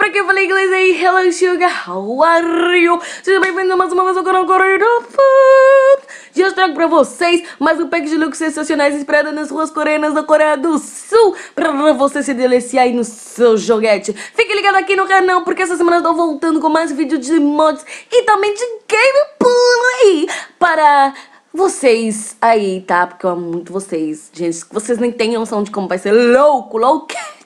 aqui eu falei inglês aí, hello sugar, how are you? Seja bem-vindo mais uma vez ao canal Coreia do Food. E eu trago pra vocês mais um pack de looks sensacionais inspirado nas ruas coreanas da Coreia do Sul, pra você se deliciar aí no seu joguete. Fique ligado aqui no canal, porque essa semana eu tô voltando com mais vídeos de mods e também de gameplay para vocês aí, tá? Porque eu amo muito vocês, gente. Vocês nem têm noção de como vai ser louco.